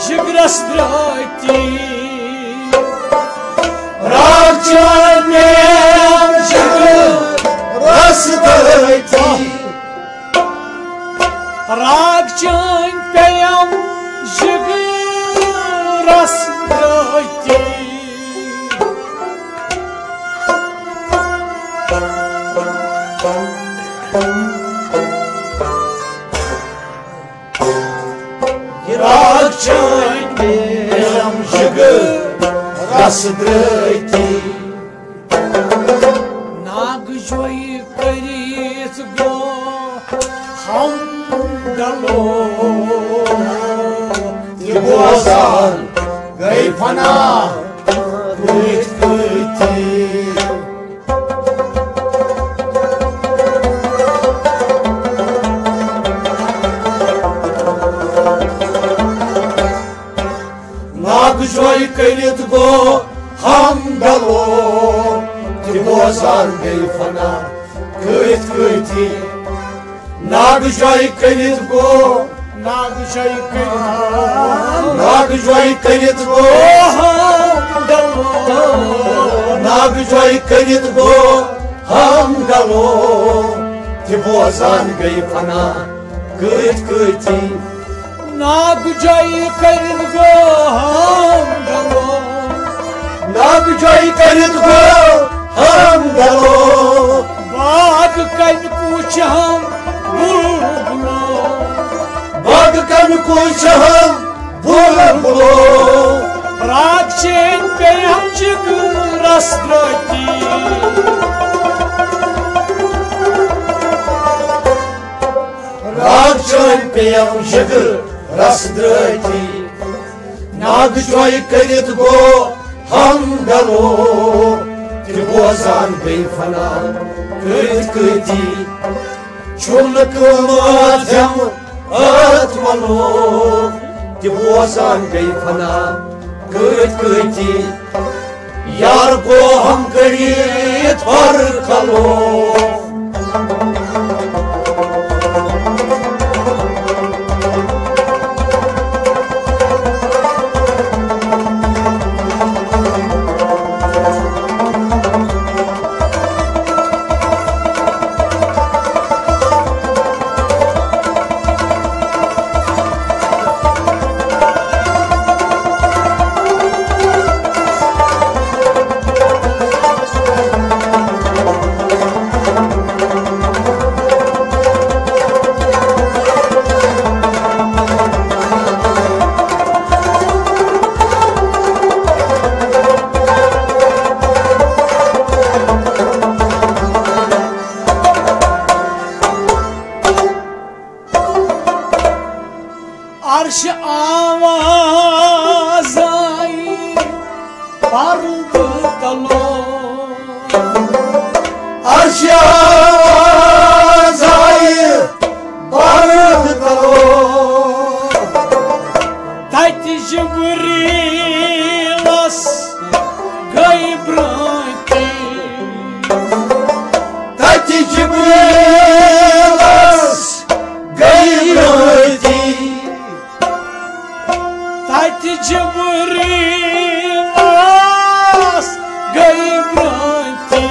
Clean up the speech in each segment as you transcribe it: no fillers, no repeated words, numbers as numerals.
Jigras drati Rakçanem jigras drati Rakçan peyam jigras drati Rakçan peyam jigras drati Nag joy karit go ham dalo Bozan gay fana kıyt kıyti Nagjoy kıyt go ham dalo Bozan gay fana kıyt kıyti Nagjoy kıyt go Nag joy Nagjoy kıyt go ham dalo Nagjoy kıyt go ham dalo Bozan gay fana kıyt kıyti Nag joy karit go ham dalo Nagjoy kıyt go ham dalo Bag kan kuch ham bulbulo Bag kan kuch ham bulbulo Rakçan peyam jigras drati Rakçan peyam jigras drati Nagjoy kıyt go ham dalo Bozan gay fana kıyt kıyti Çoluk matem atmalı Bozan gay fana kıyt kıyti Yar go ham kıyt var kalo Arş avazay pardı talo Arşa zayıf barık kalo Tati jibrilas gaybrati Tati Cibrilas gayrati Tati jibrilas gaybrati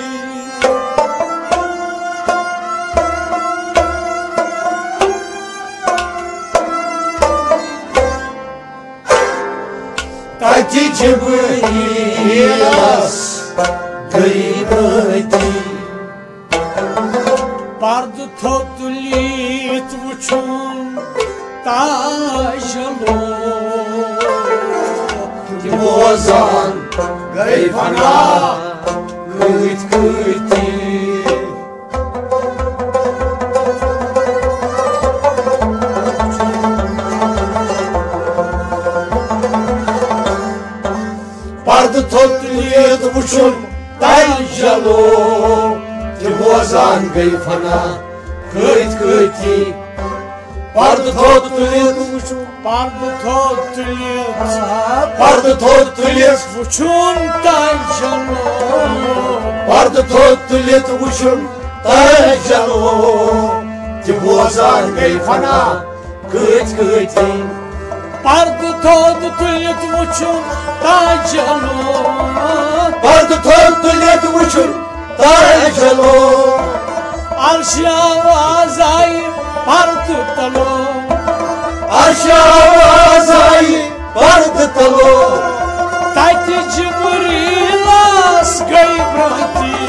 Tati Cibrilas gayrati Pardı totulit vuçun tajalo Bozan gay fana kıyt kıyti Pardı totlit vuçun tajalo Bozan gay fana kıyt kıyti Pardı totlit vuçun Pardı totulit Pardı totlit vuçun tajalo Pardı totlit vuçun tajalo Bozan gay fana kıyt kıyti Pardı todo tulit uçun tacalı. Vardı tottulet uçur tacalı. Aşağı azayı pardı talo. Aşağı azayı vardı talo. Tati Cibrilas gaybrati.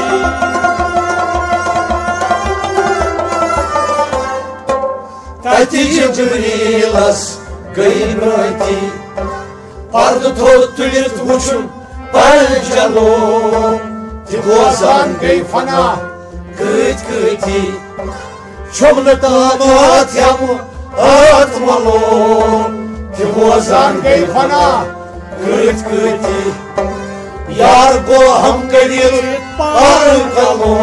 Tati Cibrilas gaybrati. Vardı tottulet uçur tacalı. Tibozan gayfana gıt gıti. Çomlu damat yamu atmalı. Tibozan gayfana gıt gıti. Yar go ham kadir parkalı.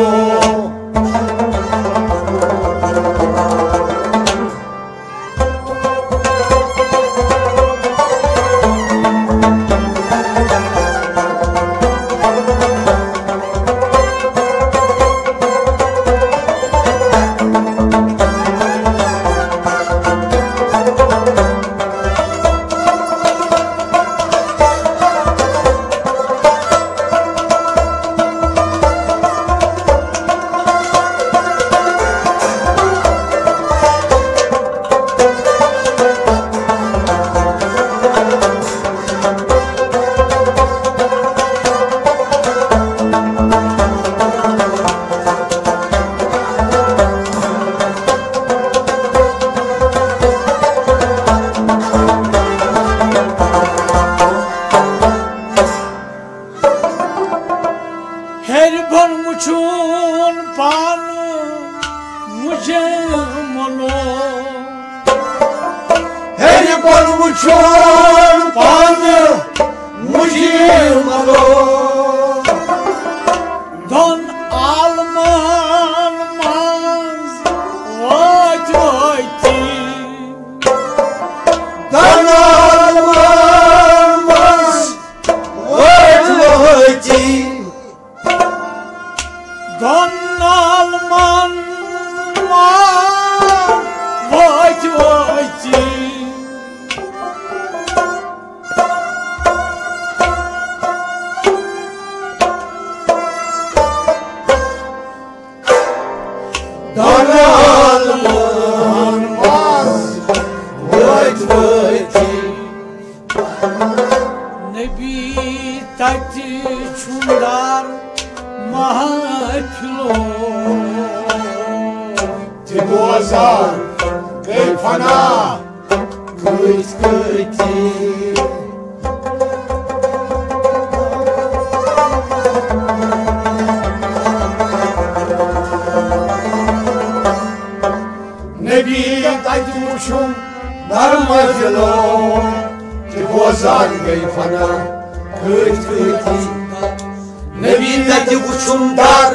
Her ban muçun pan mujhe molo. Her pan uçan panı mucimalo. Don alman maz vayt vayti. Danalmaz vayt vayti. Don alman maz vayt vayti. Danalmaz vayt vayti. Nebi tati çundar mahklo. Tibozan gayfana gıt gıti. Nebi tati uçum darmacılo. Tibozan gayfana gıt gıti. Nebi tati uçum dar.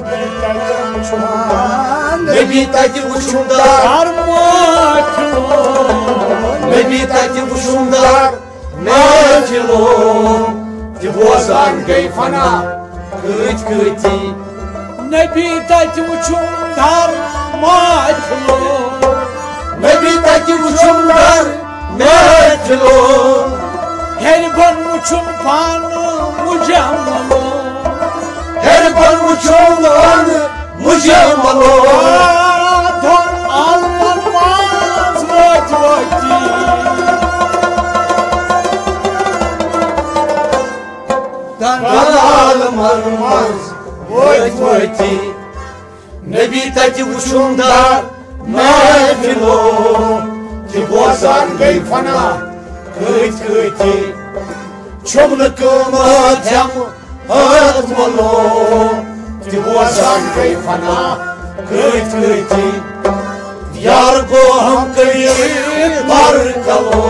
Nebi tati uçum dar. Armaklo. Nebi tati uçum dar. Necilo. Tibozan gayfana gıt gıti. Nebi tati uçundar maklo. Nebi tati uçum dar. Necilo. Her ban uçun panı mucammalo. Her pan uçum dar. Mucamalo. Don almaz vayt vayti. Danalmaz vayt vayti. Nebi tati uçum dar. Necilo. Tibozan gayfana gıt gıti. Çomlu kımat yamu atmalı. Tibozan gayfana gıt gıti. Yar go ham kadir parkalı.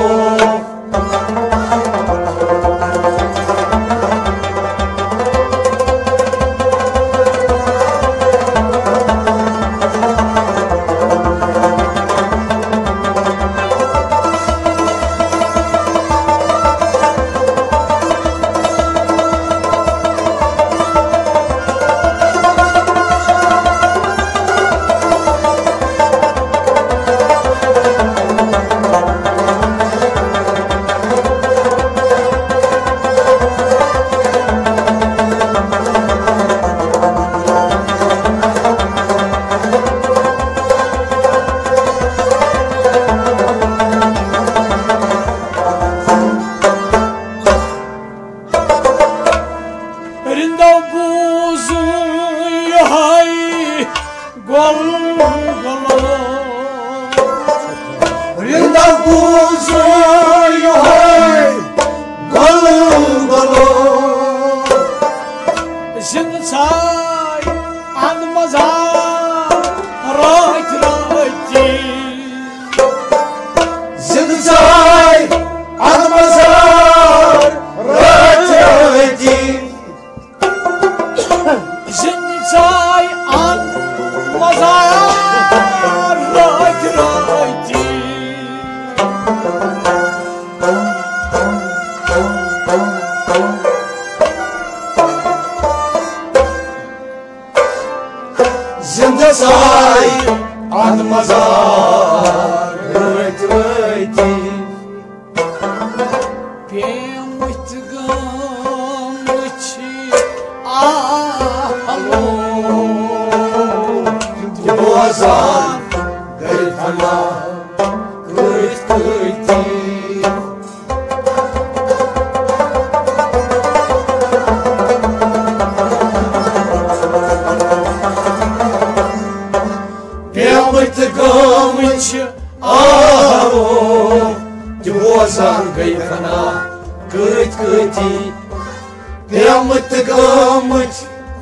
bozan găi fana câti Pe-amât gămâci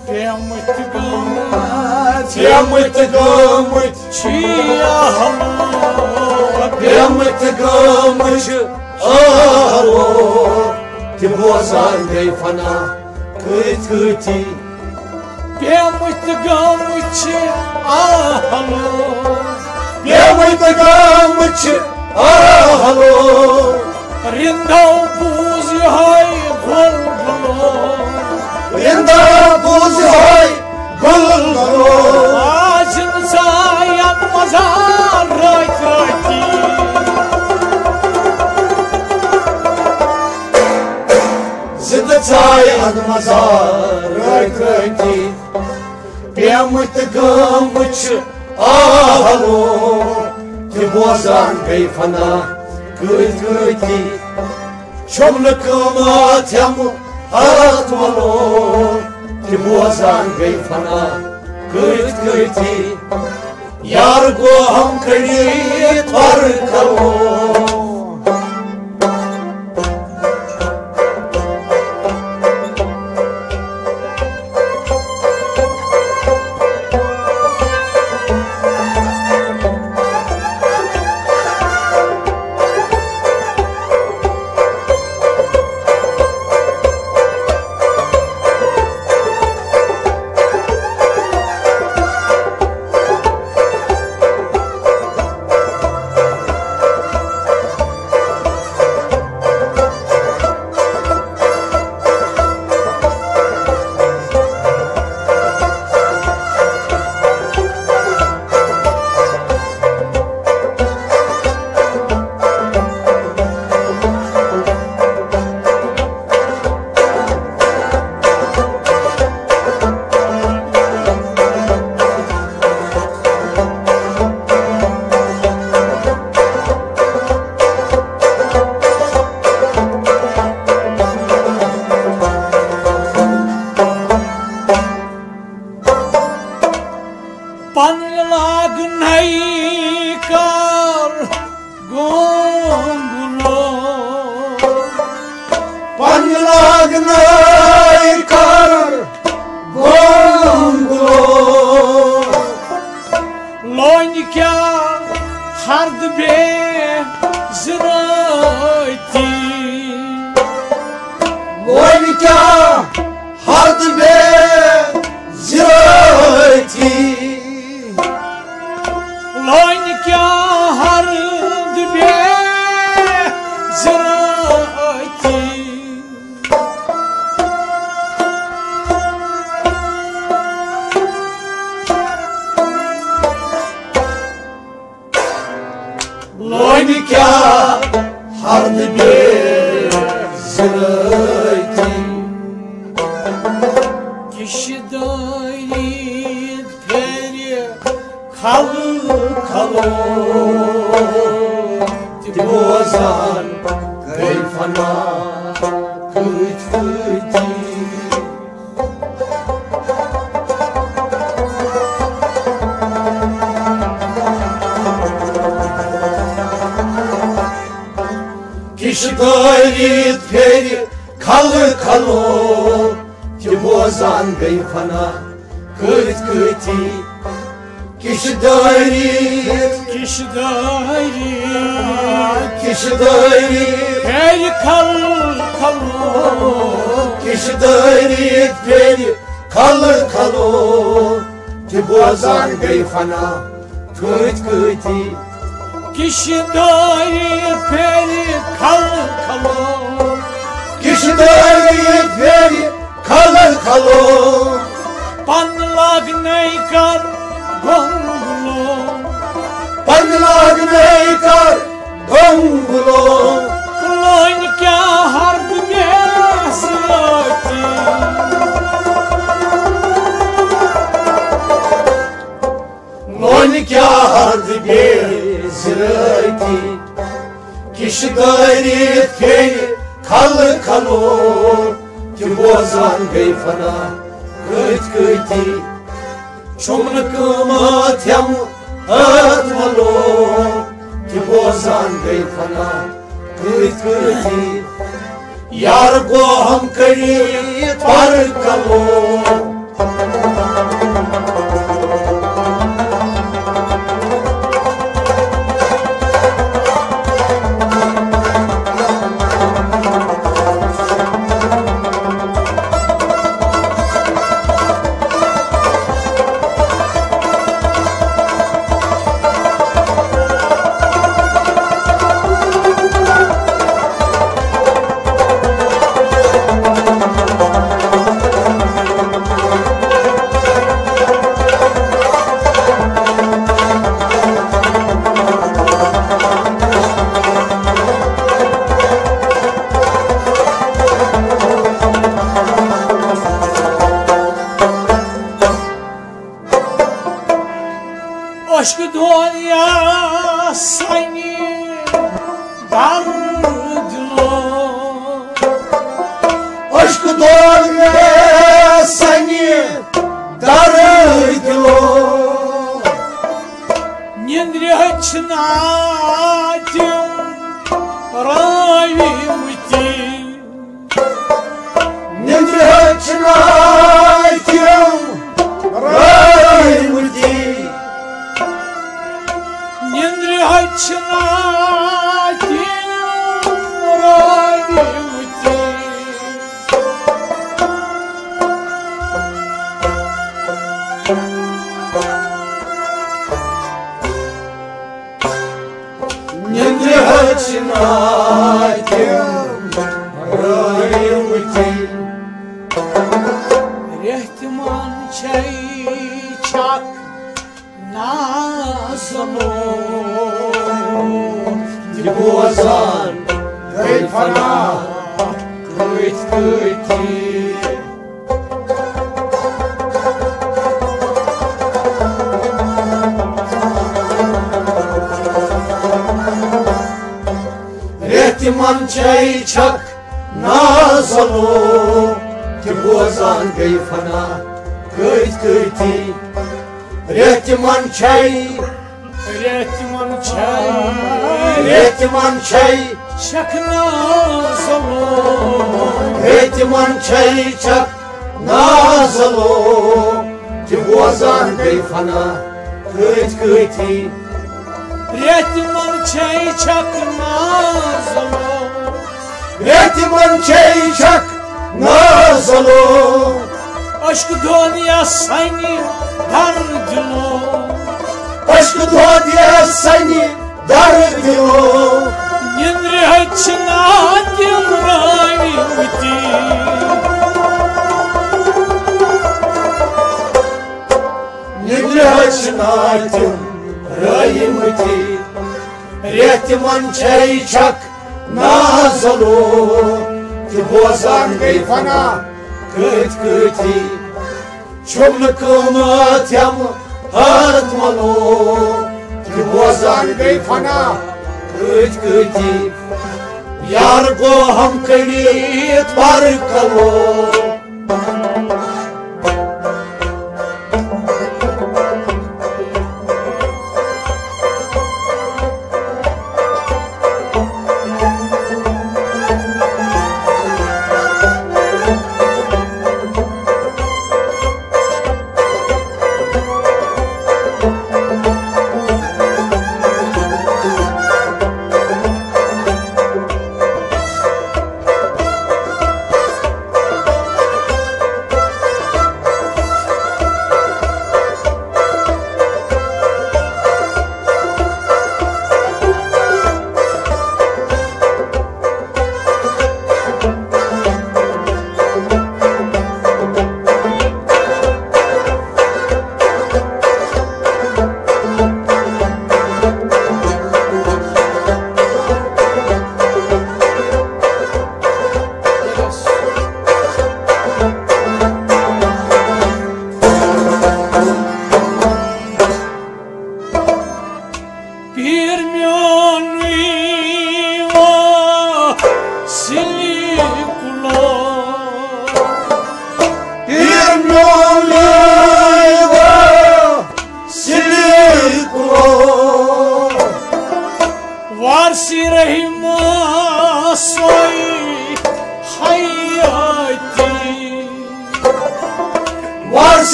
Pe-amât gămâci Pe-amât gămâci Alo Te bozan găi fana câti Pe-amât gămâci Alo Pe-amât gămâci Alo Rindau buzi hai gol-golo Rindau buzi hai gol-golo Acın sayan mazar ray-ray Zidă țaia în mazar ray-ray Pe-amât gămâci Alo Te bozan găi fana câti Ciomnă cămă te-am atmalo Te bozan găi fana câti Iar goham cări toarcălo Kişgayrit peri kalı Te bozan găi fana câti Kişgayrit Peri kalı Kişgayrit peri kalı Te bozan găi fana câti Kişgayrit peri kalı Kişgayrit peri kalı Panlag neykar gongulo Panlag neykar gongulo Kloynka hardı besati Kloynka hardı besati Kişgayrit peri kalı Te bozan găi fana câti Ciomnă cămă te-am atmalo Te bozan găi fana Cât-câti Iar goham cărit parcă-lo Aşkı dünya seni dardilo Aşkı dünya seni dardilo Нендрячнатим равимти Нендрячнатим равимти Нендрячнатим равимти Нендрячнатим равимти Rehtiman çayçak nazlı Dibozan Gayfana Cât-câti Rehtiman çayçak nazlı Dibozan Gayfana Cât-câti Rehtiman çay Rehtiman çay Rehtiman çay çak nazlı Rehtiman çay çak nazlı Dibozan Gayfana Cât-câti Rehtiman çay çak nazlı Rehtiman çay çak nazlı Aşkı dünya seni dardilo Aşkı dünya seni dardilo Нендрячнатим равимти Nidrячнатим равимти Rehtiman çay çak nazlı Dibozan Gayfana Cât-câti Çomlukımı tem atmalı Dibozan Gayfana Cât-câti Yar goham călit parcă-lo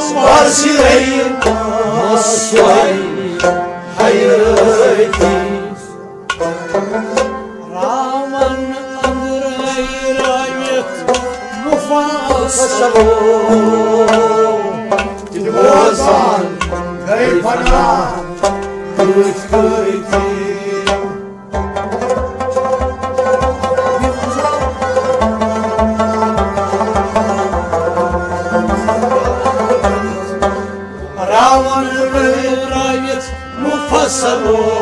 Varsireyim Masvay Hayreti Ravan Andrei Rayet Mufasa Bozan Gayfana Kılıç kıyti Ravan Rayet Mufasa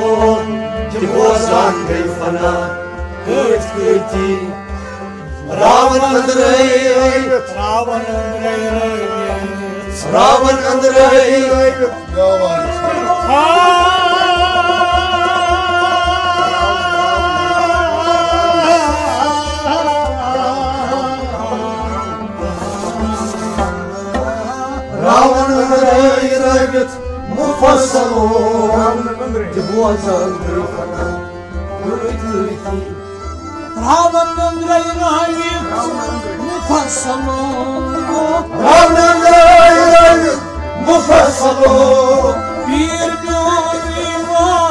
Bozan Gayfana Kılıç kıyti Ravan Andrei Ravan Andrei Rayet Ravan Andrei Ravan Andrei Rayet Mufassalon Bozan Gayfana Kılıç kıyti Ravan Andrei Rayet Mufasa Ravan Andrei Rayet Mufassalon Bir gönlüm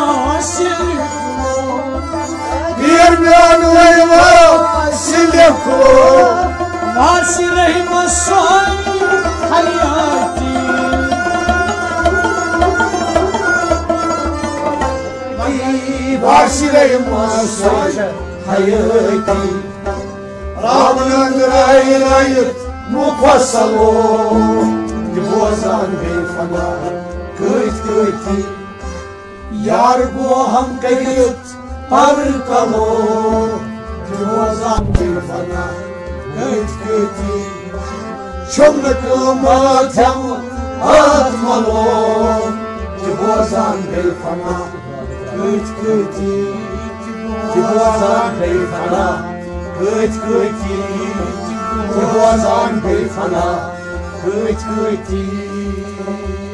aşık Bir gönlüme silip kul Varsireyim Masvay Hayati Varsireyim Masvay Hayreti Ravan Andrei Rayet Mufassalon Bozan Gayfana Kıyt kıyti Yar bu ham kayıt parkalo Bozan Gayfana Kıyt kıyti Çömlekıma tem atmalo Bozan Gayfana Kıyt kıyti Bozan Gayfana Kıyt kıyti Bozan Gayfana Kıyt kıyti